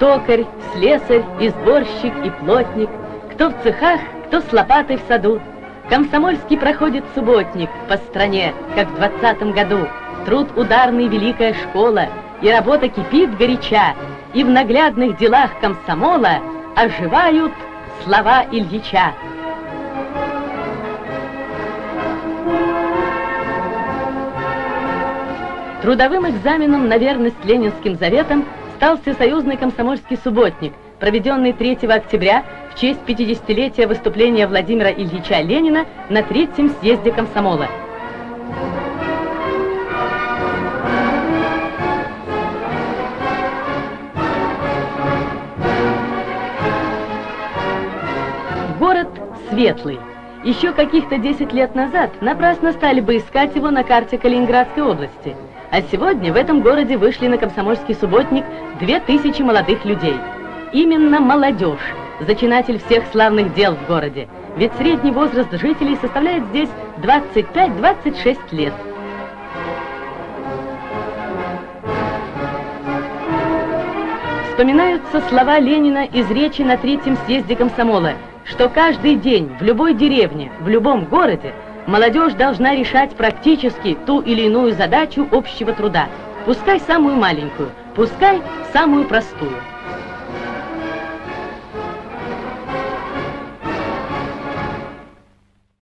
токарь, слесарь, и сборщик, и плотник, кто в цехах, кто с лопатой в саду. Комсомольский проходит субботник по стране, как в 20-м году. Труд ударный, великая школа, и работа кипит горяча, и в наглядных делах комсомола оживают слова Ильича. Трудовым экзаменом на верность ленинским заветам стал всесоюзный комсомольский субботник, проведенный 3 октября в честь 50-летия выступления Владимира Ильича Ленина на 3-м съезде комсомола. Город светлый. Еще каких-то 10 лет назад напрасно стали бы искать его на карте Калининградской области. А сегодня в этом городе вышли на комсомольский субботник 2000 молодых людей. Именно молодежь, зачинатель всех славных дел в городе. Ведь средний возраст жителей составляет здесь 25-26 лет. Вспоминаются слова Ленина из речи на 3-м съезде комсомола, что каждый день в любой деревне, в любом городе молодежь должна решать практически ту или иную задачу общего труда, пускай самую маленькую, пускай самую простую.